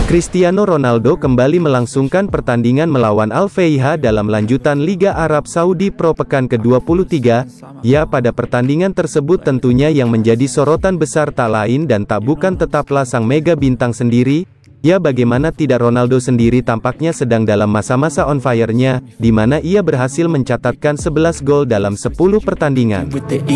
Cristiano Ronaldo kembali melangsungkan pertandingan melawan Al-Feiha dalam lanjutan Liga Arab Saudi Pro pekan ke-23. Ya, pada pertandingan tersebut tentunya yang menjadi sorotan besar tak lain dan tak bukan tetaplah sang mega bintang sendiri. Ya, bagaimana tidak, Ronaldo sendiri tampaknya sedang dalam masa-masa on fire-nya, di mana ia berhasil mencatatkan 11 gol dalam 10 pertandingan.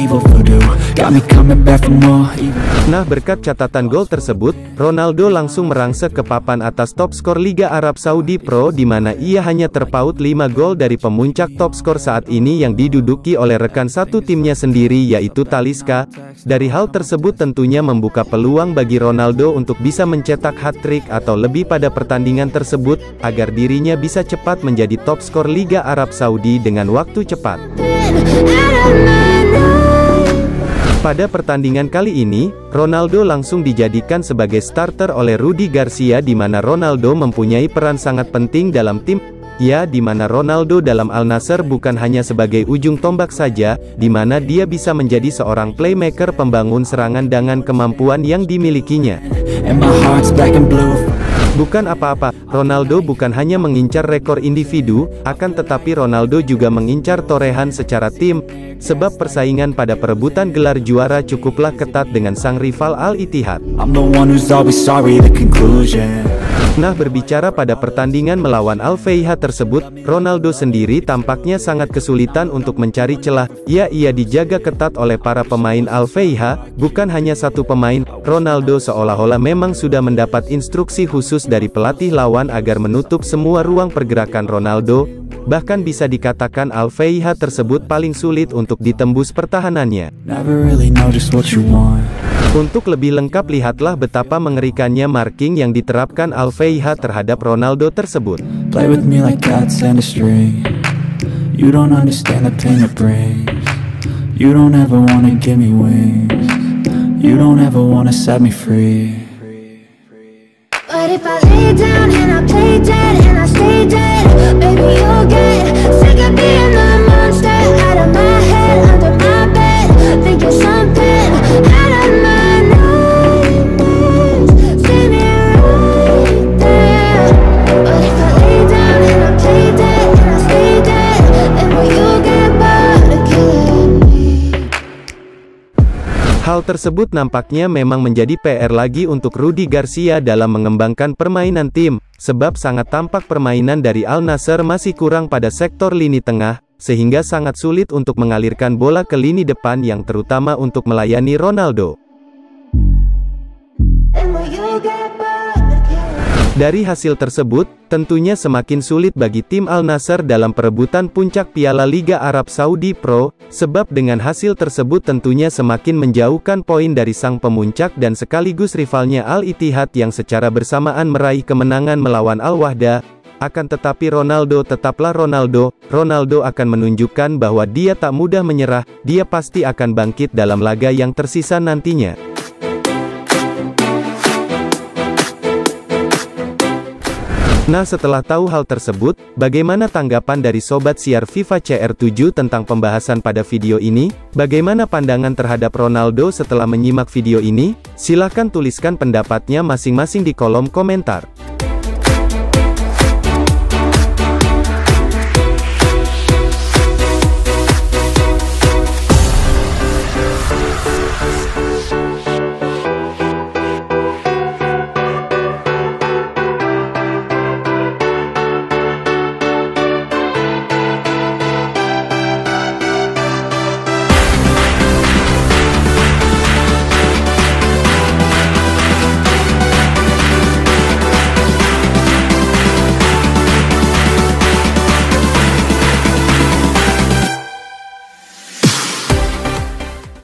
Nah, berkat catatan gol tersebut, Ronaldo langsung merangsek ke papan atas top skor Liga Arab Saudi Pro, di mana ia hanya terpaut 5 gol dari pemuncak top skor saat ini yang diduduki oleh rekan satu timnya sendiri, yaitu Talisca. Dari hal tersebut tentunya membuka peluang bagi Ronaldo untuk bisa mencetak hat-trick atau lebih pada pertandingan tersebut, agar dirinya bisa cepat menjadi top skor Liga Arab Saudi dengan waktu cepat. Pada pertandingan kali ini, Ronaldo langsung dijadikan sebagai starter oleh Rudi Garcia, di mana Ronaldo mempunyai peran sangat penting dalam tim. Ya, di mana Ronaldo dalam Al Nassr bukan hanya sebagai ujung tombak saja, di mana dia bisa menjadi seorang playmaker pembangun serangan dengan kemampuan yang dimilikinya. Bukan apa-apa, Ronaldo bukan hanya mengincar rekor individu, akan tetapi Ronaldo juga mengincar torehan secara tim, sebab persaingan pada perebutan gelar juara cukuplah ketat dengan sang rival Al-Ittihad. Nah, berbicara pada pertandingan melawan Al-Feiha tersebut, Ronaldo sendiri tampaknya sangat kesulitan untuk mencari celah. Ya, ia dijaga ketat oleh para pemain Al-Feiha, bukan hanya satu pemain. Ronaldo seolah-olah memang sudah mendapat instruksi khusus dari pelatih lawan agar menutup semua ruang pergerakan Ronaldo. Bahkan bisa dikatakan Al-Feiha tersebut paling sulit untuk ditembus pertahanannya. Untuk lebih lengkap lihatlah betapa mengerikannya marking yang diterapkan Al-Feiha terhadap Ronaldo tersebut. Hal tersebut nampaknya memang menjadi PR lagi untuk Rudi Garcia dalam mengembangkan permainan tim, sebab sangat tampak permainan dari Al Nassr masih kurang pada sektor lini tengah, sehingga sangat sulit untuk mengalirkan bola ke lini depan yang terutama untuk melayani Ronaldo. Dari hasil tersebut, tentunya semakin sulit bagi tim Al Nassr dalam perebutan puncak Piala Liga Arab Saudi Pro, sebab dengan hasil tersebut tentunya semakin menjauhkan poin dari sang pemuncak dan sekaligus rivalnya Al-Ittihad yang secara bersamaan meraih kemenangan melawan Al-Wahda. Akan tetapi Ronaldo tetaplah Ronaldo. Ronaldo akan menunjukkan bahwa dia tak mudah menyerah, dia pasti akan bangkit dalam laga yang tersisa nantinya. Nah, setelah tahu hal tersebut, bagaimana tanggapan dari Sobat Siar FIFA CR7 tentang pembahasan pada video ini? Bagaimana pandangan terhadap Ronaldo setelah menyimak video ini? Silahkan tuliskan pendapatnya masing-masing di kolom komentar.